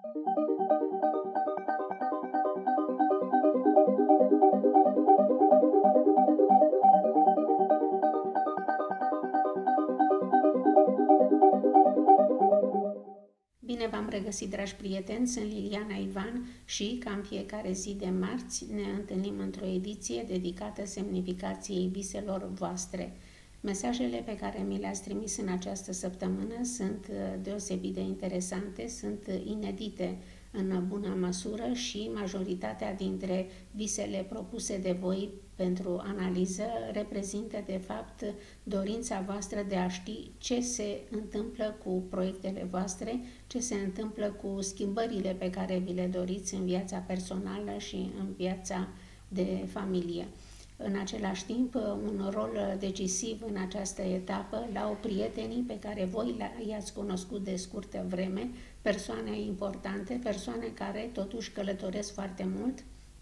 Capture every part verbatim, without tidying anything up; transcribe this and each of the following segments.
Bine v-am regăsit, dragi prieteni, sunt Liliana Ivan și, ca în fiecare zi de marți, ne întâlnim într-o ediție dedicată semnificației viselor voastre. Mesajele pe care mi le-ați trimis în această săptămână sunt deosebit de interesante, sunt inedite în bună măsură și majoritatea dintre visele propuse de voi pentru analiză reprezintă, de fapt, dorința voastră de a ști ce se întâmplă cu proiectele voastre, ce se întâmplă cu schimbările pe care vi le doriți în viața personală și în viața de familie. În același timp, un rol decisiv în această etapă l-au prietenii pe care voi i-ați cunoscut de scurtă vreme, persoane importante, persoane care totuși călătoresc foarte mult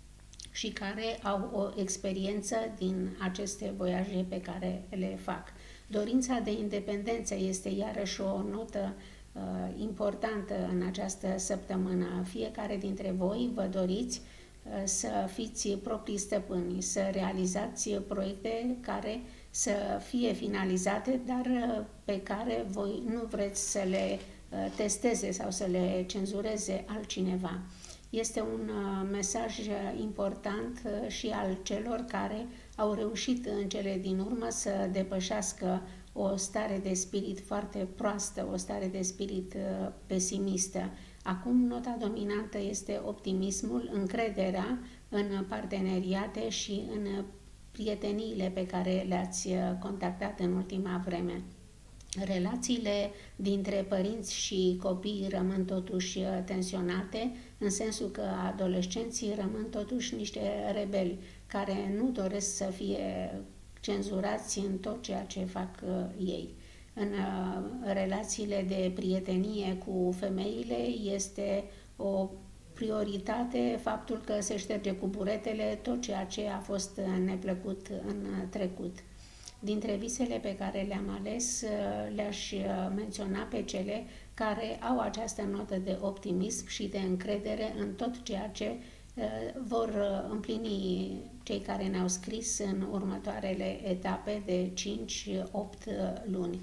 și care au o experiență din aceste voiaje pe care le fac. Dorința de independență este iarăși o notă uh, importantă în această săptămână. Fiecare dintre voi vă doriți să fiți proprii stăpâni, să realizați proiecte care să fie finalizate, dar pe care voi nu vreți să le testeze sau să le cenzureze altcineva. Este un mesaj important și al celor care au reușit în cele din urmă să depășească o stare de spirit foarte proastă, o stare de spirit pesimistă. Acum nota dominantă este optimismul, încrederea în parteneriate și în prieteniile pe care le-ați contactat în ultima vreme. Relațiile dintre părinți și copii rămân totuși tensionate, în sensul că adolescenții rămân totuși niște rebeli care nu doresc să fie cenzurați în tot ceea ce fac ei. În relațiile de prietenie cu femeile este o prioritate faptul că se șterge cu buretele tot ceea ce a fost neplăcut în trecut. Dintre visele pe care le-am ales, le-aș menționa pe cele care au această notă de optimism și de încredere în tot ceea ce vor împlini cei care ne-au scris în următoarele etape de cinci opt luni.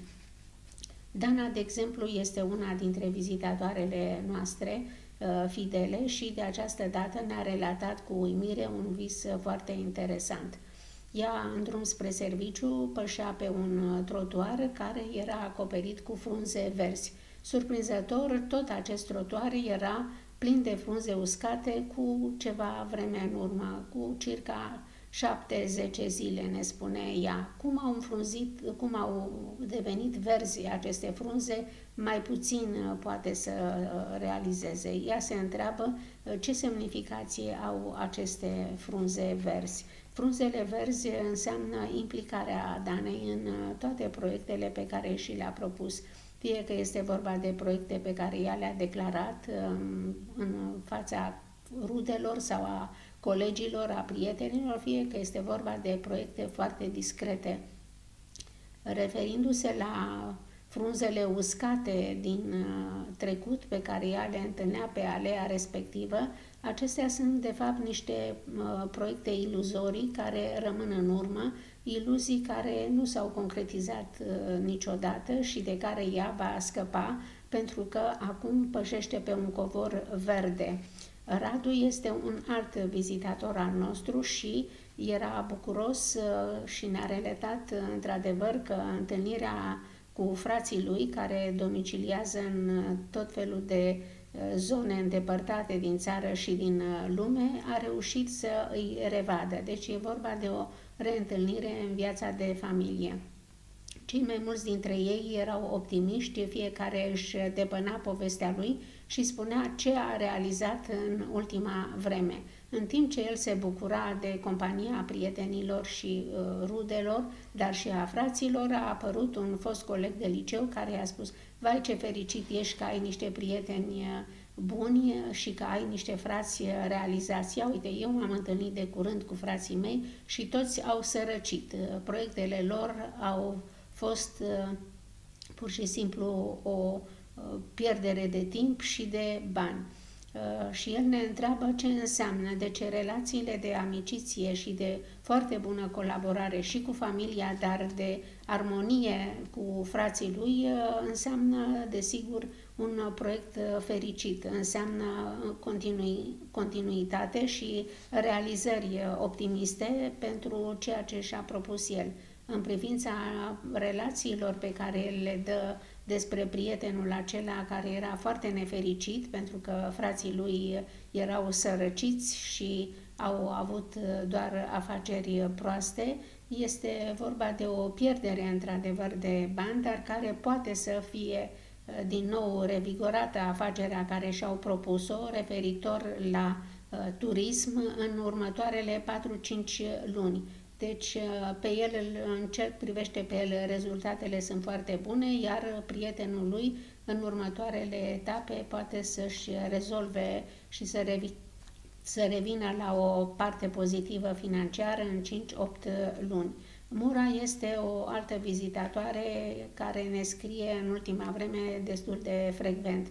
Dana, de exemplu, este una dintre vizitatoarele noastre fidele și de această dată ne-a relatat cu uimire un vis foarte interesant. Ea, în drum spre serviciu, pășea pe un trotuar care era acoperit cu frunze verzi. Surprinzător, tot acest trotuar era plin de frunze uscate cu ceva vreme în urmă, cu circa șapte zece zile, ne spune ea. Cum au înfrunzit, cum au devenit verzi aceste frunze, mai puțin poate să realizeze. Ea se întreabă ce semnificație au aceste frunze verzi. Frunzele verzi înseamnă implicarea Danei în toate proiectele pe care și le-a propus. Fie că este vorba de proiecte pe care ea le-a declarat în fața rudelor sau a colegilor, a prietenilor, fie că este vorba de proiecte foarte discrete. Referindu-se la frunzele uscate din trecut pe care ea le întâlnea pe alea respectivă, acestea sunt de fapt niște proiecte iluzorii care rămân în urmă, iluzii care nu s-au concretizat niciodată și de care ea va scăpa pentru că acum pășește pe un covor verde. Radu este un alt vizitator al nostru și era bucuros și ne-a relatat într-adevăr că întâlnirea cu frații lui, care domiciliază în tot felul de zone îndepărtate din țară și din lume, a reușit să îi revadă. Deci e vorba de o reîntâlnire în viața de familie. Cei mai mulți dintre ei erau optimiști, fiecare își depăna povestea lui și spunea ce a realizat în ultima vreme. În timp ce el se bucura de compania prietenilor și uh, rudelor, dar și a fraților, a apărut un fost coleg de liceu care i-a spus: vai, ce fericit ești că ai niște prieteni buni și că ai niște frați realizați. Ia uite, eu m-am întâlnit de curând cu frații mei și toți au sărăcit. Proiectele lor au fost uh, pur și simplu o uh, pierdere de timp și de bani. și el ne întreabă ce înseamnă, de ce relațiile de amiciție și de foarte bună colaborare și cu familia, dar de armonie cu frații lui, înseamnă, desigur, un proiect fericit, înseamnă continui, continuitate și realizări optimiste pentru ceea ce și-a propus el. În privința relațiilor pe care el le dă despre prietenul acela care era foarte nefericit pentru că frații lui erau sărăciți și au avut doar afaceri proaste, este vorba de o pierdere într-adevăr de bani, dar care poate să fie din nou revigorată afacerea care și-au propus-o referitor la uh, turism în următoarele patru-cinci luni. Deci pe el, în ce privește pe el, rezultatele sunt foarte bune, iar prietenul lui în următoarele etape poate să-și rezolve și să, revi, să revină la o parte pozitivă financiară în cinci-opt luni. Mura este o altă vizitatoare care ne scrie în ultima vreme destul de frecvent.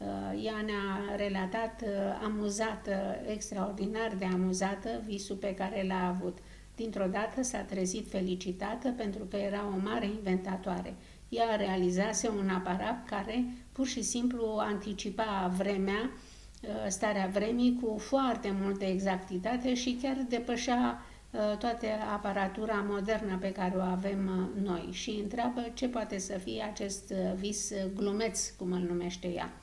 Ea ne-a relatat amuzată, extraordinar de amuzată, visul pe care l-a avut. Dintr-o dată s-a trezit felicitată pentru că era o mare inventatoare. Ea realizase un aparat care pur și simplu anticipa vremea, starea vremii cu foarte multă exactitate și chiar depășea toată aparatura modernă pe care o avem noi și întreabă ce poate să fie acest vis glumeț, cum îl numește ea.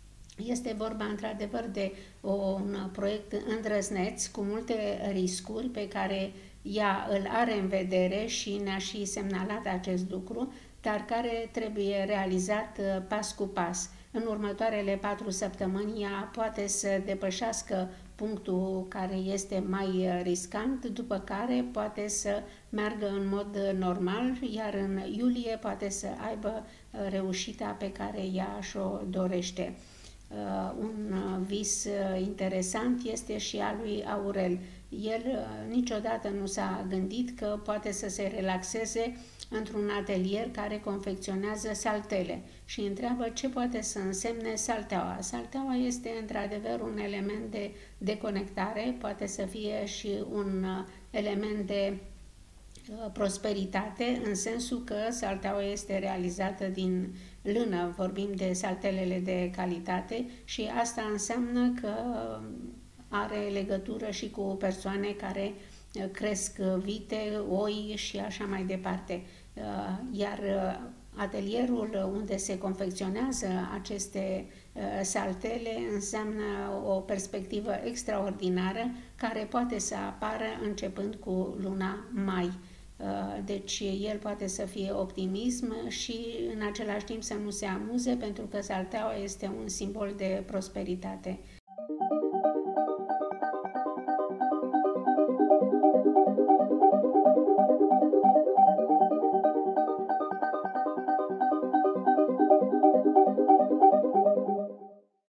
Este vorba într-adevăr de un proiect îndrăzneț cu multe riscuri pe care ea îl are în vedere și ne-a și semnalat acest lucru, dar care trebuie realizat pas cu pas. În următoarele patru săptămâni ea poate să depășească punctul care este mai riscant, după care poate să meargă în mod normal, iar în iulie poate să aibă reușita pe ea ea și-o dorește. Uh, un vis interesant este și al lui Aurel. El uh, niciodată nu s-a gândit că poate să se relaxeze într-un atelier care confecționează saltele și întreabă ce poate să însemne salteaua. Salteaua este într-adevăr un element de deconectare, poate să fie și un uh, element de prosperitate, în sensul că salteaua este realizată din lână, vorbim de saltelele de calitate și asta înseamnă că are legătură și cu persoane care cresc vite, oi și așa mai departe. Iar atelierul unde se confecționează aceste saltele înseamnă o perspectivă extraordinară care poate să apară începând cu luna mai. Deci el poate să fie optimism și în același timp să nu se amuze pentru că salteaua este un simbol de prosperitate.